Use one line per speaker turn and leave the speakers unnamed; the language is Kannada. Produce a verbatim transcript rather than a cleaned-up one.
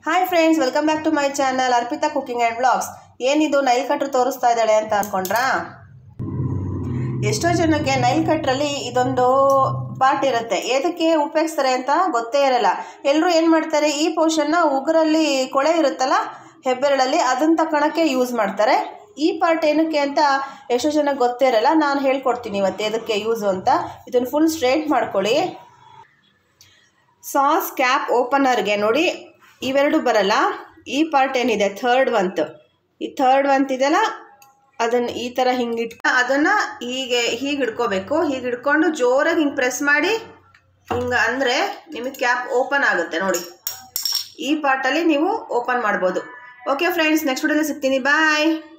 Hi friends, welcome back to my channel Arpita cooking and blogs. ಏನಿದು ನೈಲ್ ಕಟ್ರ್ ತೋರಿಸ್ತಾ ಇದ್ದಾಳೆ ಅಂತ ಅಂದ್ಕೊಂಡ್ರಾ? ಎಷ್ಟೋ ಜನಕ್ಕೆ ನೈಲ್ ಕಟ್ರಲ್ಲಿ ಇದೊಂದು ಪಾರ್ಟ್ ಇರುತ್ತೆ, ಏದಕ್ಕೆ ಉಪಯೋಗಿಸ್ತಾರೆ ಅಂತ ಗೊತ್ತೇ ಇರಲ್ಲ. ಎಲ್ಲರೂ ಏನು ಮಾಡ್ತಾರೆ, ಈ ಪೋರ್ಷನ್ನ ಉಗುರಲ್ಲಿ ಕೊಳೆ ಇರುತ್ತಲ್ಲ ಹೆಬ್ಬೆರಳಲ್ಲಿ, ಅದನ್ನು ತಗೊಳಕ್ಕೆ ಯೂಸ್ ಮಾಡ್ತಾರೆ. ಈ ಪಾರ್ಟ್ ಏನಕ್ಕೆ ಅಂತ ಎಷ್ಟೋ ಜನಕ್ಕೆ ಗೊತ್ತೇ ಇರಲ್ಲ. ನಾನು ಹೇಳ್ಕೊಡ್ತೀನಿ ಇವತ್ತು ಎದಕ್ಕೆ ಯೂಸು ಅಂತ. ಇದನ್ನು ಫುಲ್ ಸ್ಟ್ರೈಟ್ ಮಾಡ್ಕೊಳ್ಳಿ. ಸಾಸ್ ಕ್ಯಾಪ್ ಓಪನರ್ಗೆ ನೋಡಿ ಇವೆರಡು ಬರಲ್ಲ. ಈ ಪಾರ್ಟ್ ಏನಿದೆ ಥರ್ಡ್ ವಂತ್, ಈ ಥರ್ಡ್ ವಂತ್ ಇದೆಲ್ಲ, ಅದನ್ನು ಈ ಥರ ಹಿಂಗಿಟ್ಟು ಅದನ್ನು ಹೀಗೆ ಹೀಗೆ ಹಿಡ್ಕೋಬೇಕು. ಹೀಗೆ ಹಿಡ್ಕೊಂಡು ಜೋರಾಗಿ ಹಿಂಗೆ ಪ್ರೆಸ್ ಮಾಡಿ ಹಿಂಗೆ ಅಂದರೆ ನಿಮಗೆ ಕ್ಯಾಪ್ ಓಪನ್ ಆಗುತ್ತೆ ನೋಡಿ. ಈ ಪಾರ್ಟಲ್ಲಿ ನೀವು ಓಪನ್ ಮಾಡ್ಬೋದು. ಓಕೆ ಫ್ರೆಂಡ್ಸ್, ನೆಕ್ಸ್ಟ್ ವಿಡಿಯೋದಲ್ಲಿ ಸಿಗ್ತೀನಿ. ಬಾಯ್.